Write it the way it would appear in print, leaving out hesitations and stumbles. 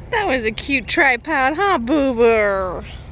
That was a cute tripod, huh, Boo Boo?